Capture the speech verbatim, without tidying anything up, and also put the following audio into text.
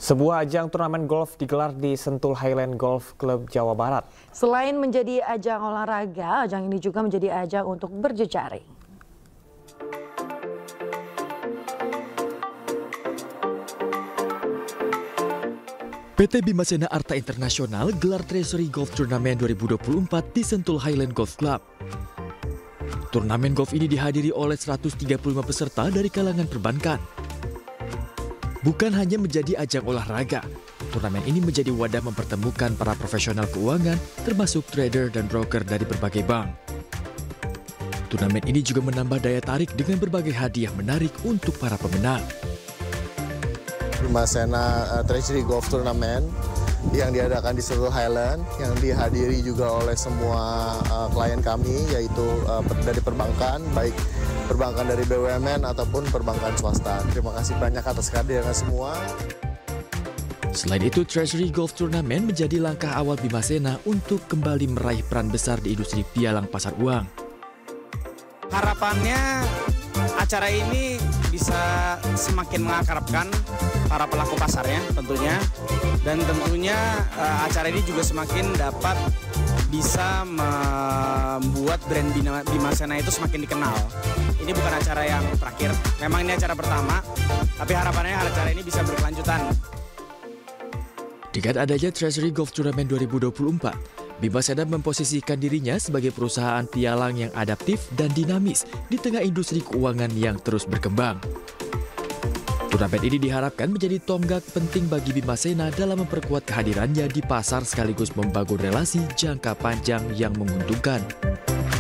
Sebuah ajang turnamen golf digelar di Sentul Highland Golf Club Jawa Barat. Selain menjadi ajang olahraga, ajang ini juga menjadi ajang untuk berjejaring. P T Bimasena Arta Internasional gelar Treasury Golf Tournament dua ribu dua puluh empat di Sentul Highland Golf Club. Turnamen golf ini dihadiri oleh seratus tiga puluh lima peserta dari kalangan perbankan. Bukan hanya menjadi ajang olahraga, turnamen ini menjadi wadah mempertemukan para profesional keuangan, termasuk trader dan broker dari berbagai bank. Turnamen ini juga menambah daya tarik dengan berbagai hadiah menarik untuk para pemenang. Bimasena uh, Treasury Golf Tournament yang diadakan di Sentul Highland, yang dihadiri juga oleh semua uh, klien kami, yaitu uh, dari perbankan, baik perbankan dari B U M N ataupun perbankan swasta. Terima kasih banyak atas kehadiran semua. Selain itu, Treasury Golf Tournament menjadi langkah awal Bimasena untuk kembali meraih peran besar di industri pialang pasar uang. Harapannya acara ini bisa semakin mengakrabkan para pelaku pasarnya tentunya, dan tentunya uh, acara ini juga semakin dapat bisa membuat brand Bimasena itu semakin dikenal. Ini bukan acara yang terakhir, memang ini acara pertama, tapi harapannya acara ini bisa berkelanjutan. Dengan adanya Treasury Golf Tournament dua ribu dua puluh empat, Bimasena memposisikan dirinya sebagai perusahaan pialang yang adaptif dan dinamis di tengah industri keuangan yang terus berkembang. Turnamen ini diharapkan menjadi tonggak penting bagi Bimasena dalam memperkuat kehadirannya di pasar sekaligus membangun relasi jangka panjang yang menguntungkan.